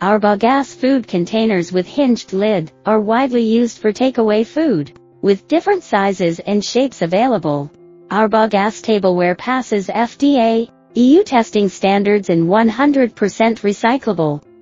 Our Bagasse food containers with hinged lid are widely used for takeaway food, with different sizes and shapes available. Our Bagasse tableware passes FDA, EU testing standards and 100% recyclable.